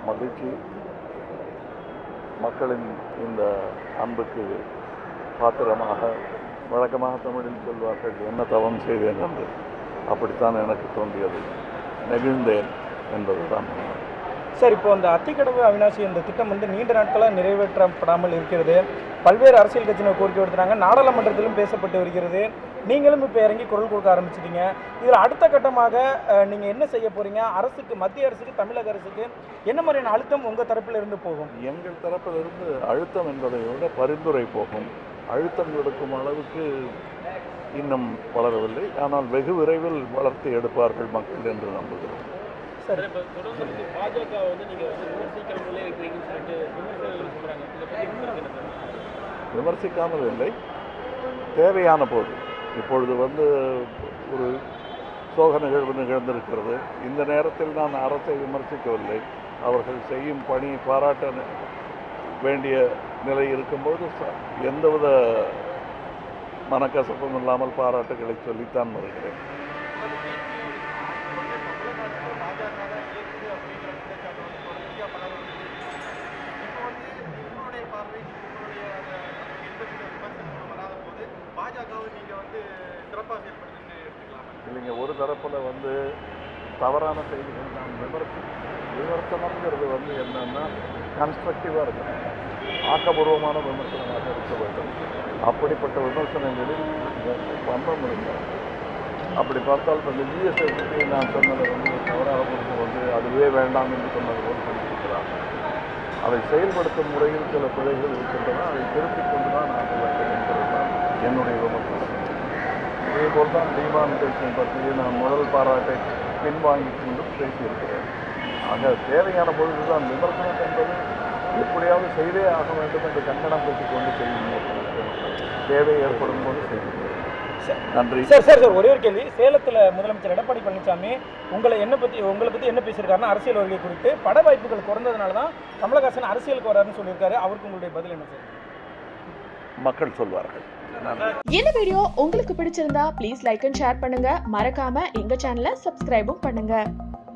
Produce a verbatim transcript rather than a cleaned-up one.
மகிழ்ச்சி. மக்களின் இந்த அன்புக்கு பாத்திரமாக, வழக்கமாக தமிழில் சொல்வார்கள், என்ன தவம் செய்தேன் என்று. அப்படித்தான் எனக்கு தோன்றியது. நெகிழ்ந்தேன் என்பதுதான். சார், இப்போ அந்த அத்திக்கடவு அவினாசி இந்த திட்டம் வந்து நீண்ட நாட்களாக நிறைவேற்றப்படாமல் இருக்கிறது. பல்வேறு அரசியல் கட்சியினர் கோரிக்கை விடுத்துறாங்க. நாடாளுமன்றத்திலும் பேசப்பட்டு வருகிறது. நீங்களும் இப்போ இறங்கி குரல் கொடுக்க ஆரம்பிச்சிட்டீங்க. இதில் அடுத்த கட்டமாக நீங்கள் என்ன செய்ய போகிறீங்க? அரசுக்கு, மத்திய அரசுக்கு, தமிழக அரசுக்கு என்ன மாதிரியான அழுத்தம் உங்கள் தரப்பில் இருந்து போகும்? எங்கள் தரப்பிலிருந்து அழுத்தம் என்பதை விட பரிந்துரை போகும். அழுத்தம் எடுக்கும் அளவுக்கு இன்னும் வளரவில்லை. ஆனால் வெகு விரைவில் வளர்த்து எடுப்பார்கள் மக்கள் என்று நம்புகிறோம். சார், இப்போ தொடர்ந்து பாஜக வந்து நீங்கள் வந்து விமர்சிக்காமலே இருக்கிறீங்கன்னு சொல்லிட்டு விமர்சகர்கள் சொல்கிறாங்க. இதை பற்றி விமர்சனம் விமர்சிக்காமல் இல்லை, தேவையான போது. இப்பொழுது வந்து ஒரு சோக நிகழ்வு நிகழ்ந்திருக்கிறது. இந்த நேரத்தில் நான் அரசை விமர்சிக்கவில்லை. அவர்கள் செய்யும் பணியை பாராட்ட வேண்டிய நிலை இருக்கும்போது எந்தவித மனக்கசப்பும் இல்லாமல் பாராட்டுகளை சொல்லித்தான் வருகிறேன். இல்லைங்க, ஒரு தரப்பில் வந்து தவறான செய்திகள் நான் விமர்சி விமர்சனங்கிறது வந்து என்னன்னா கன்ஸ்ட்ரக்டிவாக இருக்கணும், ஆக்கபூர்வமான விமர்சனமாக இருக்க வேண்டும். அப்படிப்பட்ட விமர்சனங்களில் பம்பம் இருந்தார். அப்படி பார்த்தால் இப்போ இந்த ஜிஎஸ்டி நான் சொன்னதை வந்து தவறாக புரிந்து வந்து அதுவே வேண்டாம் என்று சொன்னது போல் சொல்லியிருக்கிறார். அதை செயல்படுத்தும் முறையில் சில பிழைகள் இருக்கின்றன. அதை திருப்பிக் கொண்டு தான் ஆக வேண்டும் என்பது தான் என்னுடைய விமர்சனம். இதேபோல் தான் டிமானிட்டேஷன் பற்றி நான் முதல் பாராட்டை பின்வாங்கி கொண்டும் பேசியிருக்கிறேன். ஆக தேவையான பொழுது தான் விமர்சனம் என்பது எப்படியாவது செய்தே ஆக வேண்டும் என்று கண்டனம் பெற்றுக் கொண்டு செய்யும் தேவை ஏற்படும் போது செய்யும். நன்றி சார். சார் சார் ஒரே ஒரு கேள்வி. சேலத்தில் முதலமைச்சர் எடப்பாடி பழனிசாமி உங்களை என்ன பற்றி உங்களை பற்றி என்ன பேசியிருக்காருன்னா, அரசியல் வருகை குறித்து பட வாய்ப்புகள் குறைந்ததுனால தான் கமலஹாசன் அரசியலுக்கு வராருன்னு சொல்லியிருக்காரு. அவருக்கு உங்களுடைய பதில் என்ன சார்? மக்கள் சொல்வார்கள். இந்த வீடியோ உங்களுக்கு பிடிச்சிருந்தா ப்ளீஸ் லைக் அண்ட் ஷேர் பண்ணுங்க. மறக்காம எங்க சேனலை சப்ஸ்கிரைபும் பண்ணுங்க.